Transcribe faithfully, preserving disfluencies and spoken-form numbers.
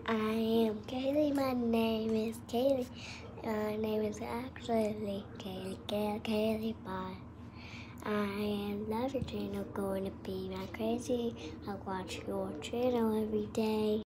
I am Kaylee. My name is Kaylee. My name is actually Kaylee, Kaylee, Kaylee Bye. I love your channel, going to be my crazy. I watch your channel every day.